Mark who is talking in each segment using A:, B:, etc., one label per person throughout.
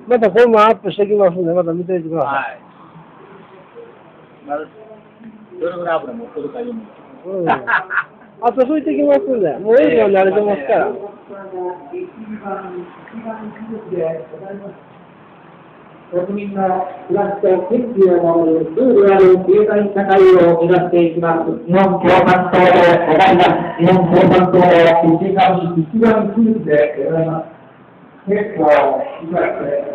A: またこれもアップしてきますんで、また見ていてください。
B: はい。まず、どれぐらい油持ってるかいうの。
A: あと拭いてきますんで、もう営業に慣れてますから。
C: 国民の暮らしと権利を守るルールある経済社会を目指していきます。日本共産党でございます。日本共産党を一番地域でございます。結構、いわゆる、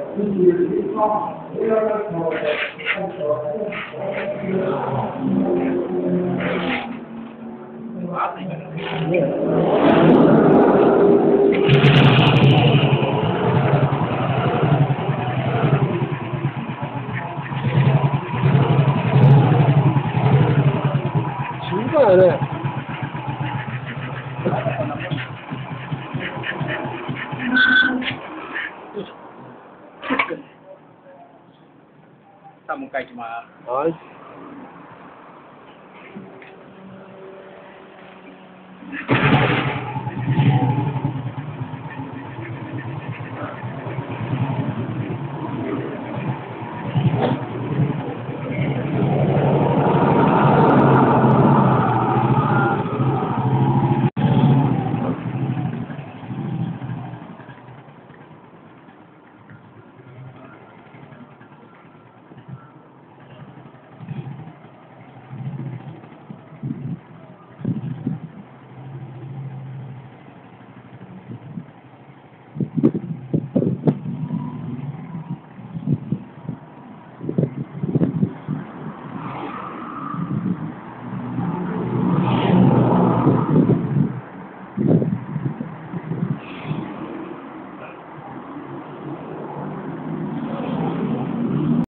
A: 静かやね。
B: さあ、もう一回行きます。
A: はい。